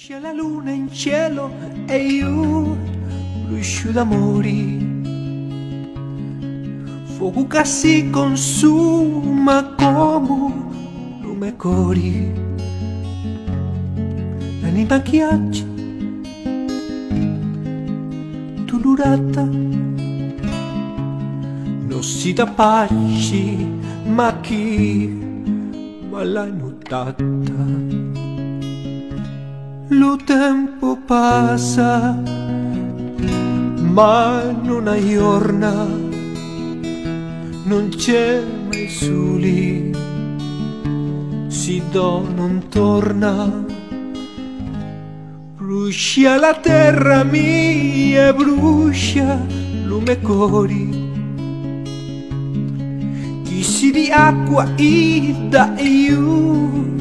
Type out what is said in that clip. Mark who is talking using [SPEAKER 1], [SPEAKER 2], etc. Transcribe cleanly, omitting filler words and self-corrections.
[SPEAKER 1] C'è la luna in cielo e io riuscio da morire. Fuoco che si consuma come lume cori. L'anima ghiaccia, dolorata, non si da pace, ma chi ma l'ha notata. Lo tempo passa, ma non aggiorna, non c'è mai soli, si non torna. Brucia la terra mia, brucia lume cori, chi si di acqua ida io